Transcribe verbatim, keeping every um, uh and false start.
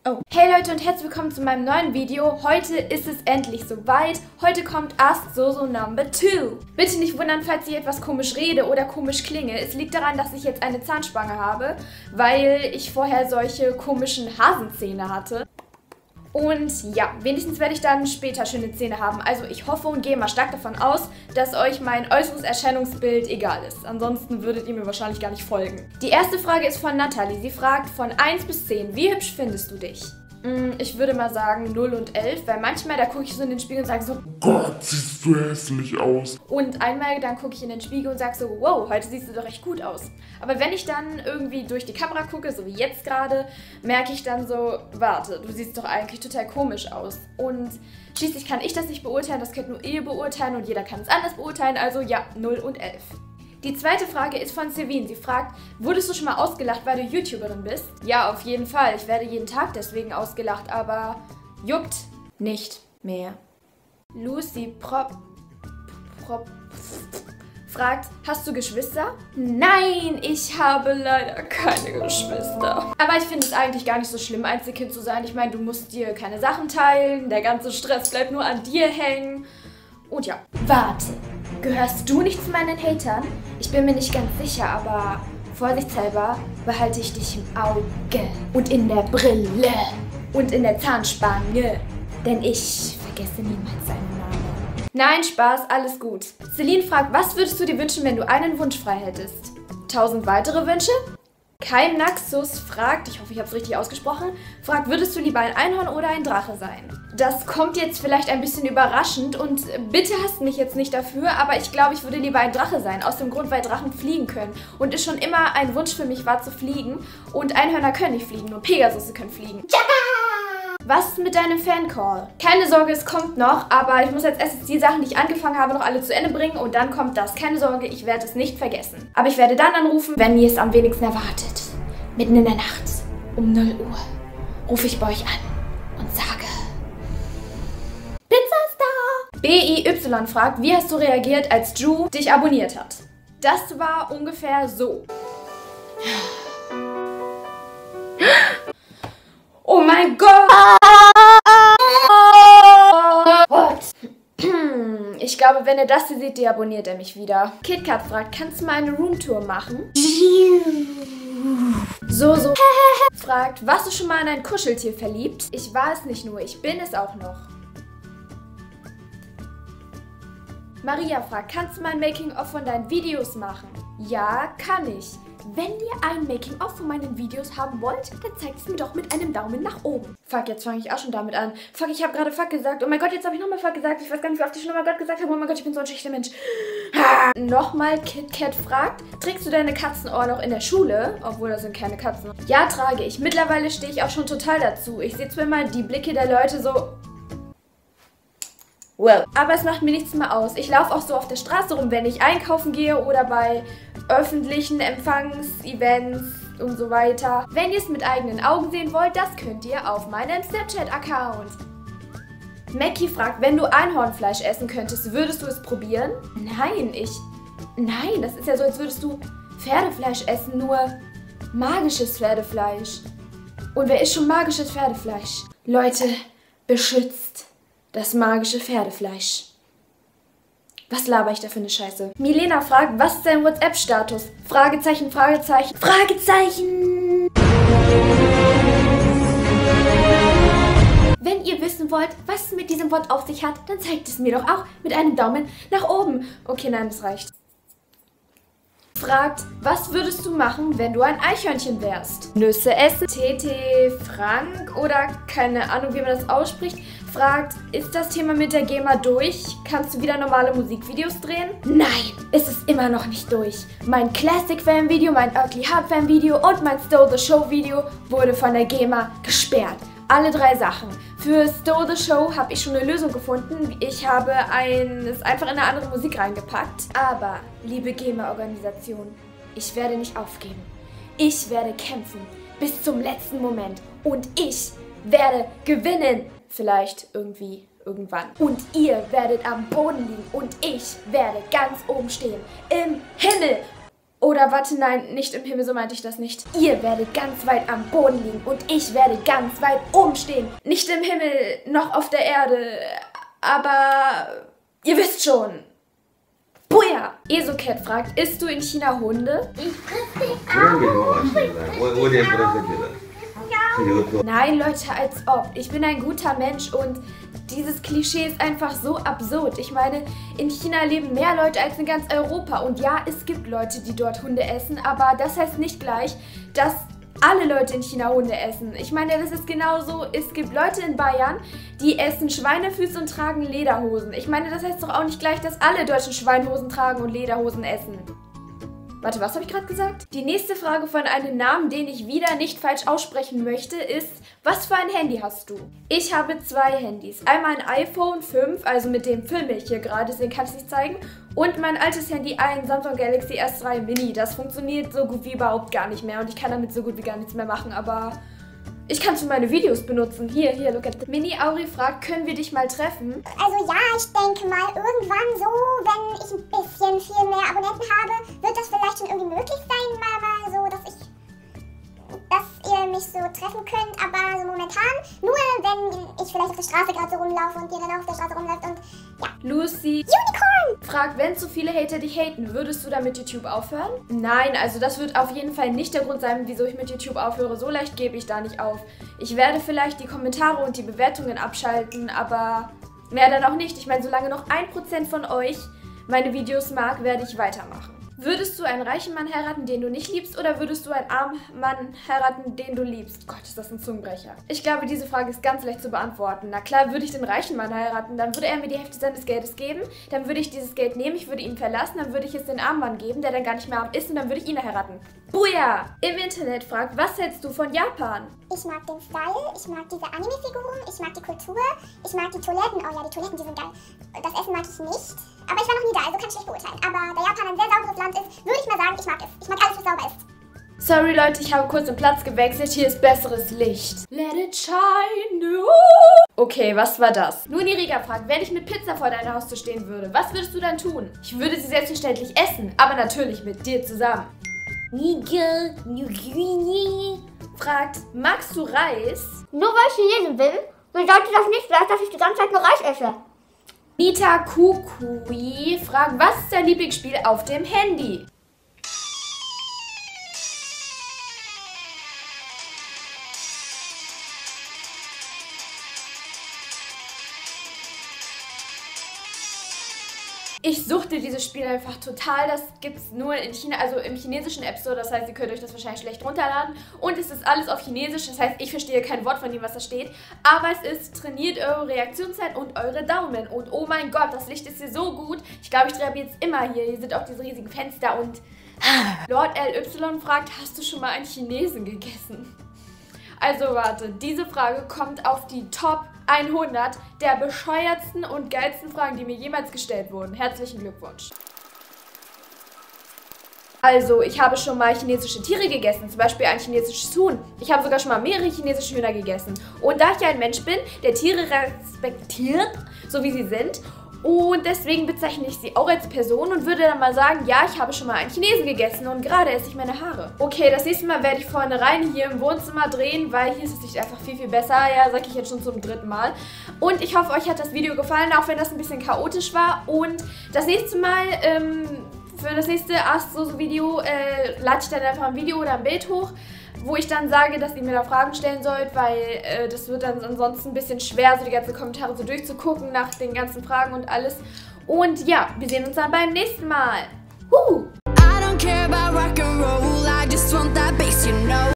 Oh. Hey Leute und herzlich willkommen zu meinem neuen Video. Heute ist es endlich soweit. Heute kommt Ask Zozo Number two. Bitte nicht wundern, falls ich etwas komisch rede oder komisch klinge. Es liegt daran, dass ich jetzt eine Zahnspange habe, weil ich vorher solche komischen Hasenzähne hatte. Und ja, wenigstens werde ich dann später schöne Zähne haben. Also ich hoffe und gehe mal stark davon aus, dass euch mein äußeres Erscheinungsbild egal ist. Ansonsten würdet ihr mir wahrscheinlich gar nicht folgen. Die erste Frage ist von Natalie. Sie fragt von eins bis zehn, wie hübsch findest du dich? Ich würde mal sagen null und elf, weil manchmal, da gucke ich so in den Spiegel und sage so, Gott, siehst du hässlich aus. Und einmal dann gucke ich in den Spiegel und sage so, wow, heute siehst du doch echt gut aus. Aber wenn ich dann irgendwie durch die Kamera gucke, so wie jetzt gerade, merke ich dann so, warte, du siehst doch eigentlich total komisch aus. Und schließlich kann ich das nicht beurteilen, das könnt nur ihr beurteilen und jeder kann es anders beurteilen, also ja, null und elf. Die zweite Frage ist von Sevin. Sie fragt, wurdest du schon mal ausgelacht, weil du YouTuberin bist? Ja, auf jeden Fall. Ich werde jeden Tag deswegen ausgelacht, aber juckt nicht mehr. Lucy Prop, Prop fragt, hast du Geschwister? Nein, ich habe leider keine Geschwister. Aber ich finde es eigentlich gar nicht so schlimm, Einzelkind zu sein. Ich meine, du musst dir keine Sachen teilen, der ganze Stress bleibt nur an dir hängen. Und ja. Warte. Gehörst du nicht zu meinen Hatern? Ich bin mir nicht ganz sicher, aber vorsichtshalber behalte ich dich im Auge und in der Brille und in der Zahnspange, denn ich vergesse niemals seinen Namen. Nein, Spaß, alles gut. Celine fragt, was würdest du dir wünschen, wenn du einen Wunsch frei hättest? Tausend weitere Wünsche? Keim Naxus fragt, ich hoffe, ich habe es richtig ausgesprochen, fragt, würdest du lieber ein Einhorn oder ein Drache sein? Das kommt jetzt vielleicht ein bisschen überraschend und bitte hasst mich jetzt nicht dafür, aber ich glaube, ich würde lieber ein Drache sein, aus dem Grund, weil Drachen fliegen können. Und es schon immer ein Wunsch für mich war, zu fliegen. Und Einhörner können nicht fliegen, nur Pegasusse können fliegen. Ja! Was mit deinem Fancall? Keine Sorge, es kommt noch, aber ich muss jetzt erst die Sachen, die ich angefangen habe, noch alle zu Ende bringen und dann kommt das. Keine Sorge, ich werde es nicht vergessen. Aber ich werde dann anrufen, wenn ihr es am wenigsten erwartet. Mitten in der Nacht, um null Uhr, rufe ich bei euch an und sage, Pizza ist da! B I Y fragt, wie hast du reagiert, als Drew dich abonniert hat? Das war ungefähr so. Oh mein Gott! What? Ich glaube, wenn er das hier sieht, deabonniert er mich wieder. KitKat fragt, kannst du mal eine Roomtour machen? So, so fragt, warst du schon mal in ein Kuscheltier verliebt? Ich war es nicht nur, ich bin es auch noch. Maria fragt, kannst du mal ein Making-of von deinen Videos machen? Ja, kann ich. Wenn ihr ein Making-of von meinen Videos haben wollt, dann zeigt es mir doch mit einem Daumen nach oben. Fuck, jetzt fange ich auch schon damit an. Fuck, ich habe gerade Fuck gesagt. Oh mein Gott, jetzt habe ich nochmal Fuck gesagt. Ich weiß gar nicht, wie oft ich schon mal Gott gesagt habe. Oh mein Gott, ich bin so ein schlechter Mensch. Ah. Nochmal KitKat fragt, trägst du deine Katzenohr noch in der Schule? Obwohl, das sind keine Katzen. Ja, trage ich. Mittlerweile stehe ich auch schon total dazu. Ich sehe zwar immer die Blicke der Leute so... Well. Aber es macht mir nichts mehr aus. Ich laufe auch so auf der Straße rum, wenn ich einkaufen gehe oder bei öffentlichen Empfangsevents und so weiter. Wenn ihr es mit eigenen Augen sehen wollt, das könnt ihr auf meinem Snapchat-Account. Mackie fragt, wenn du Einhornfleisch essen könntest, würdest du es probieren? Nein, ich... Nein, das ist ja so, als würdest du Pferdefleisch essen, nur magisches Pferdefleisch. Und wer isst schon magisches Pferdefleisch? Leute, beschützt das magische Pferdefleisch. Was laber ich da für eine Scheiße? Milena fragt, was ist dein WhatsApp-Status? Fragezeichen, Fragezeichen, Fragezeichen! Wenn ihr wissen wollt, was es mit diesem Wort auf sich hat, dann zeigt es mir doch auch mit einem Daumen nach oben. Okay, nein, das reicht. Fragt, was würdest du machen, wenn du ein Eichhörnchen wärst? Nüsse essen? T T Frank oder keine Ahnung, wie man das ausspricht, fragt, ist das Thema mit der GEMA durch? Kannst du wieder normale Musikvideos drehen? Nein, es ist immer noch nicht durch. Mein Classic-Fan-Video, mein Ugly Heart-Fan-Video und mein Stole the Show-Video wurde von der GEMA gesperrt. Alle drei Sachen. Für Stole the Show habe ich schon eine Lösung gefunden. Ich habe ein, es einfach in eine andere Musik reingepackt. Aber, liebe GEMA-Organisation, ich werde nicht aufgeben. Ich werde kämpfen bis zum letzten Moment. Und ich werde gewinnen. Vielleicht irgendwie irgendwann. Und ihr werdet am Boden liegen und ich werde ganz oben stehen. Im Himmel. Oder warte, nein, nicht im Himmel, so meinte ich das nicht. Ihr werdet ganz weit am Boden liegen und ich werde ganz weit oben stehen. Nicht im Himmel, noch auf der Erde, aber ihr wisst schon. Buja! Esocat fragt, isst du in China Hunde? Ich fresse auch. Nein, Leute, als ob. Ich bin ein guter Mensch und dieses Klischee ist einfach so absurd. Ich meine, in China leben mehr Leute als in ganz Europa. Und ja, es gibt Leute, die dort Hunde essen, aber das heißt nicht gleich, dass alle Leute in China Hunde essen. Ich meine, das ist genauso, es gibt Leute in Bayern, die essen Schweinefüße und tragen Lederhosen. Ich meine, das heißt doch auch nicht gleich, dass alle Deutschen Schweinehosen tragen und Lederhosen essen. Warte, was habe ich gerade gesagt? Die nächste Frage von einem Namen, den ich wieder nicht falsch aussprechen möchte, ist, was für ein Handy hast du? Ich habe zwei Handys. Einmal ein iPhone fünf, also mit dem filme ich hier gerade, deswegen kann ich es nicht zeigen. Und mein altes Handy, ein Samsung Galaxy S drei Mini. Das funktioniert so gut wie überhaupt gar nicht mehr und ich kann damit so gut wie gar nichts mehr machen, aber ich kann es für meine Videos benutzen. Hier, hier, look at that. Mini Auri fragt, können wir dich mal treffen? Also ja, ich denke mal, irgendwann so, wenn ich ein bisschen viel mehr Abonnenten habe, wird das vielleicht schon irgendwie möglich sein, mal, mal so, dass ich, dass ihr mich so treffen könnt, aber so momentan nur, wenn ich vielleicht auf der Straße gerade so rumlaufe und ihr dann auch auf der Straße rumläuft und ja. Lucy Unicorn fragt, wenn zu viele Hater dich haten, würdest du dann mit YouTube aufhören? Nein, also das wird auf jeden Fall nicht der Grund sein, wieso ich mit YouTube aufhöre. So leicht gebe ich da nicht auf. Ich werde vielleicht die Kommentare und die Bewertungen abschalten, aber mehr dann auch nicht. Ich meine, solange noch ein Prozent von euch meine Videos mag, werde ich weitermachen. Würdest du einen reichen Mann heiraten, den du nicht liebst, oder würdest du einen armen Mann heiraten, den du liebst? Gott, ist das ein Zungenbrecher. Ich glaube, diese Frage ist ganz leicht zu beantworten. Na klar, würde ich den reichen Mann heiraten, dann würde er mir die Hälfte seines Geldes geben, dann würde ich dieses Geld nehmen, ich würde ihn verlassen, dann würde ich es den armen Mann geben, der dann gar nicht mehr arm ist, und dann würde ich ihn heiraten. Buja! Im Internet fragt, was hältst du von Japan? Ich mag den Style, ich mag diese Anime-Figuren, ich mag die Kultur, ich mag die Toiletten. Oh ja, die Toiletten, die sind geil. Das Essen mag ich nicht. Aber ich war noch nie da, also kann ich schlecht beurteilen. Aber da Japan ein sehr sauberes Land ist, würde ich mal sagen, ich mag es. Ich mag alles, was sauber ist. Sorry Leute, ich habe kurz den Platz gewechselt. Hier ist besseres Licht. Let it shine. Okay, was war das? Nuni Riga fragt, wenn ich mit Pizza vor deiner Haustür stehen würde, was würdest du dann tun? Ich würde sie selbstverständlich essen, aber natürlich mit dir zusammen. Niga, Nugini fragt, magst du Reis? Nur weil ich Chinesen bin, bedeutet das nicht gleich, dass ich die ganze Zeit nur Reis esse. Nita Kukui fragt, was ist dein Lieblingsspiel auf dem Handy? Ich suchte dieses Spiel einfach total. Das gibt es nur in China, also im chinesischen App Store. Das heißt, ihr könnt euch das wahrscheinlich schlecht runterladen. Und es ist alles auf Chinesisch. Das heißt, ich verstehe kein Wort von dem, was da steht. Aber es ist, trainiert eure Reaktionszeit und eure Daumen. Und oh mein Gott, das Licht ist hier so gut. Ich glaube, ich drehe ab jetzt immer hier. Hier sind auch diese riesigen Fenster. Und Lord L Y fragt, hast du schon mal einen Chinesen gegessen? Also warte, diese Frage kommt auf die Top hundert der bescheuertsten und geilsten Fragen, die mir jemals gestellt wurden. Herzlichen Glückwunsch. Also, ich habe schon mal chinesische Tiere gegessen, zum Beispiel ein chinesisches Huhn. Ich habe sogar schon mal mehrere chinesische Hühner gegessen. Und da ich ja ein Mensch bin, der Tiere respektiert, so wie sie sind, und deswegen bezeichne ich sie auch als Person und würde dann mal sagen, ja, ich habe schon mal einen Chinesen gegessen und gerade esse ich meine Haare. Okay, das nächste Mal werde ich vorne rein hier im Wohnzimmer drehen, weil hier ist das Licht einfach viel, viel besser. Ja, sage ich jetzt schon zum dritten Mal. Und ich hoffe, euch hat das Video gefallen, auch wenn das ein bisschen chaotisch war. Und das nächste Mal, ähm, für das nächste Astro-Video, äh, lade ich dann einfach ein Video oder ein Bild hoch, wo ich dann sage, dass ihr mir da Fragen stellen sollt, weil äh, das wird dann ansonsten ein bisschen schwer, so die ganzen Kommentare so durchzugucken nach den ganzen Fragen und alles. Und ja, wir sehen uns dann beim nächsten Mal. Huh!